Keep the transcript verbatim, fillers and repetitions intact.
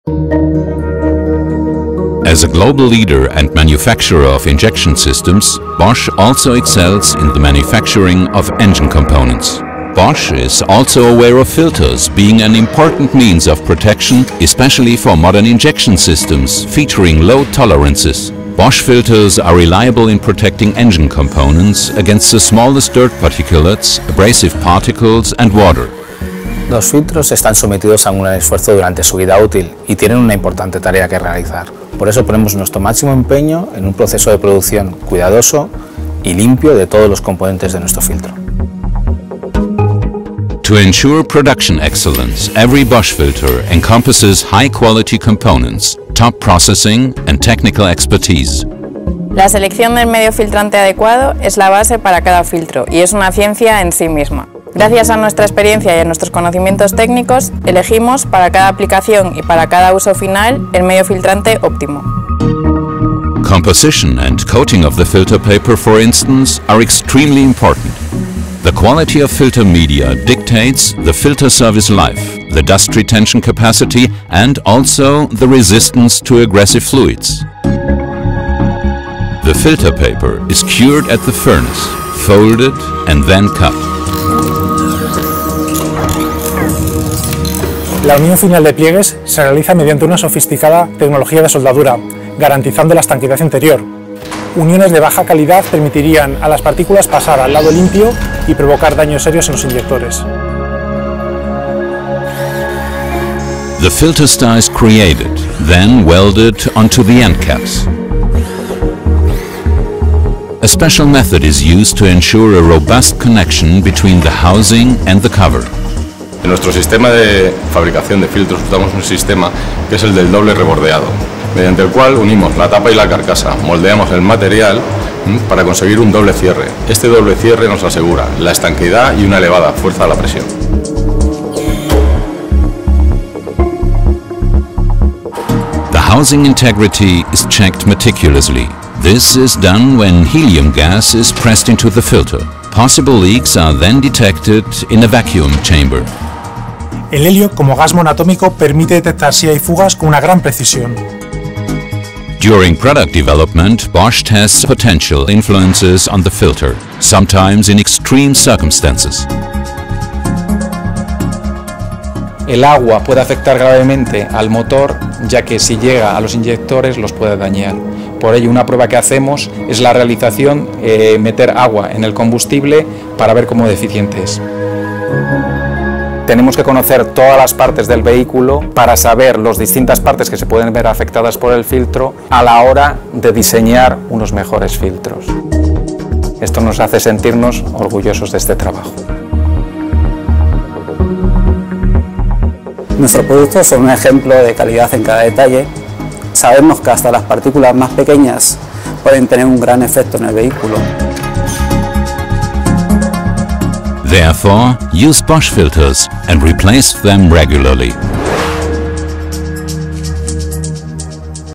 As a global leader and manufacturer of injection systems, Bosch also excels in the manufacturing of engine components. Bosch is also aware of filters being an important means of protection, especially for modern injection systems featuring low tolerances. Bosch filters are reliable in protecting engine components against the smallest dirt particulates, abrasive particles and water. Los filtros están sometidos a un gran esfuerzo durante su vida útil y tienen una importante tarea que realizar. Por eso ponemos nuestro máximo empeño en un proceso de producción cuidadoso y limpio de todos los componentes de nuestro filtro. To ensure production excellence, every Bosch filter encompasses high-quality components, top processing and technical expertise. La selección del medio filtrante adecuado es la base para cada filtro y es una ciencia en sí misma. Gracias a nuestra experiencia y a nuestros conocimientos técnicos, elegimos para cada aplicación y para cada uso final el medio filtrante óptimo. Composition and coating of the filter paper, for instance, are extremely important. The quality of filter media dictates the filter service life, the dust retention capacity and also the resistance to aggressive fluids. The filter paper is cured at the furnace, folded and then cut. La unión final de pliegues se realiza mediante una sofisticada tecnología de soldadura, garantizando la estanquidad interior. Uniones de baja calidad permitirían a las partículas pasar al lado limpio y provocar daños serios en los inyectores. The filter star is created, then welded onto the end caps. A special method is used to ensure a robust connection between the housing and the cover. En nuestro sistema de fabricación de filtros usamos un sistema que es el del doble rebordeado, mediante el cual unimos la tapa y la carcasa, moldeamos el material para conseguir un doble cierre. Este doble cierre nos asegura la estanquidad y una elevada fuerza a la presión. The housing integrity is checked meticulously. This is done when helium gas is pressed into the filter. Possible leaks are then detected in a vacuum chamber. El helio, como gas monoatómico, permite detectar si hay fugas con una gran precisión. During product development, Bosch tests potential influences on the filter, sometimes in extreme circumstances. El agua puede afectar gravemente al motor, ya que si llega a los inyectores los puede dañar. Por ello, una prueba que hacemos es la realización, eh, meter agua en el combustible para ver cómo de eficiente es. Tenemos que conocer todas las partes del vehículo para saber las distintas partes que se pueden ver afectadas por el filtro a la hora de diseñar unos mejores filtros. Esto nos hace sentirnos orgullosos de este trabajo. Nuestros productos son un ejemplo de calidad en cada detalle. Sabemos que hasta las partículas más pequeñas pueden tener un gran efecto en el vehículo. Therefore, use Bosch filters and replace them regularly.